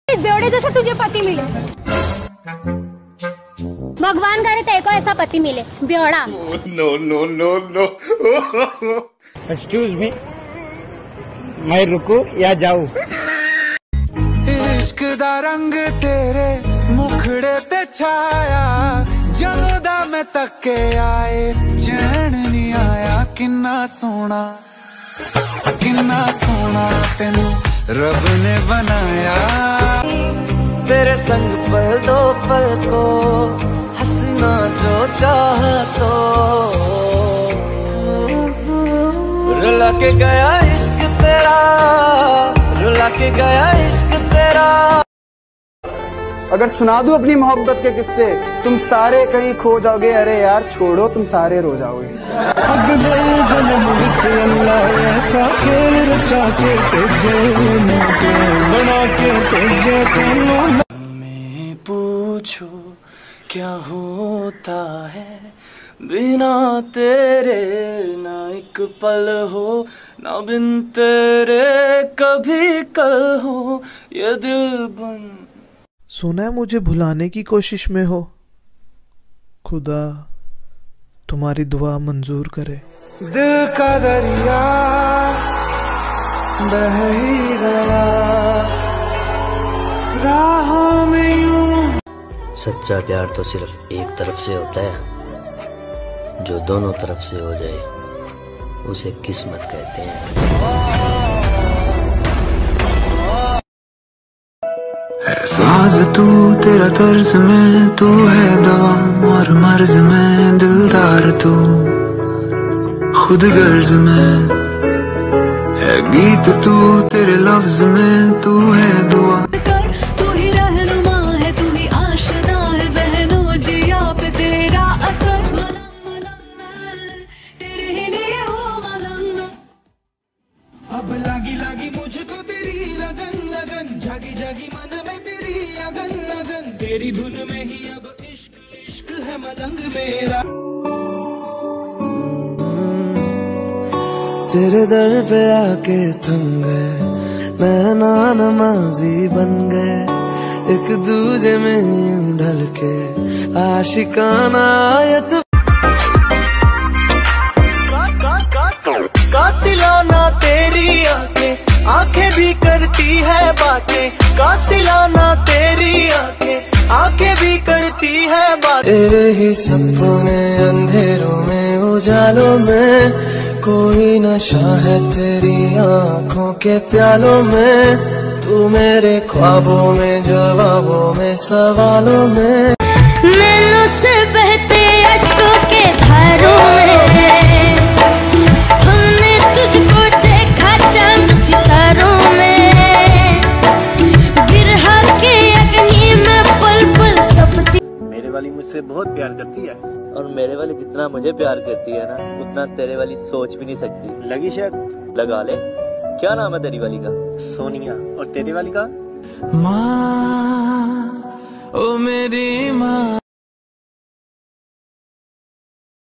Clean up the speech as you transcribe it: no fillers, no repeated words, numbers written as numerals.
इस बेवड़े जैसा तुझे पति मिले। भगवान करे तेरे को ऐसा पति मिले, बेवड़ा। No no no no. Excuse me, मैं रुकूं या जाऊं? इश्क दा रंग तेरे मुखड़े ते छाया, ਜਦੋਂ ਦਾ मैं तके आए चैन नहीं आया। किन्ना सोना तेनू रब ने बनाया। तेरे संग पल दो पल को हंसना जो चाह तो, रुला के गया इश्क तेरा, रुला के गया इश्क तेरा। अगर सुना दूं अपनी मोहब्बत के किस्से, तुम सारे कहीं खो जाओगे। अरे यार छोड़ो, तुम सारे रो जाओगे। अगले जन्म विच अल्लाह ऐसा खेल रचा के भेजे, बना के भेजे तेनू। मैं पूछो क्या होता है बिना तेरे, ना एक पल हो ना बिन तेरे कभी कल हो ये दिल बन। सुना है मुझे भुलाने की कोशिश में हो, खुदा तुम्हारी दुआ मंजूर करे। दिल का दरिया बह ही गया राहों में यूं। सच्चा प्यार तो सिर्फ एक तरफ से होता है, जो दोनों तरफ से हो जाए उसे किस्मत कहते हैं। साज तू तेरा तर्ज में, तू है दवा और मर्ज में दिलदार तू, खुद गर्ज में है गीत तू, तेरे लफ्ज में तू है दुआ। तू ही रहनुमा है, तू ही आशना है, ज़हनो जिया पे तेरा असर। मलंग मलंग मैं तेरे ही लिए हूँ मलंग। अब लागी लागी मुझको तेरी लगन लगन, जागी जागी मन में तेरी अगन लगन, तेरी धुन में ही अब इश्क इश्क है मलंग मेरा। तेरे दर पे आके थम गए, नैना नमाजी बन गए, एक दूजे में यूं ढल के आशिकाना आयत। कातिलाना तेरी आंखें, आंखें भी करती है बातें, कातिलाना तेरी आंखें, आंखें भी करती है बातें। तेरे ही सपने अंधेरों में उजालों में, कोई नशा है तेरी आंखों के प्यालों में, तू मेरे ख्वाबों में जवाबों में सवालों में। नैनों से बहते अश्कों के धारों में, हमने तुझको देखा चांद सितारों में, बिरहा के अग्नि में पल पल तपती। मेरे वाली मुझसे बहुत प्यार करती है, और मेरे वाली जितना मुझे प्यार करती है ना, उतना तेरे वाली सोच भी नहीं सकती। लगी शायद? लगा ले। क्या नाम है तेरी वाली का? सोनिया। और तेरे वाली का? माँ ओ मेरी माँ।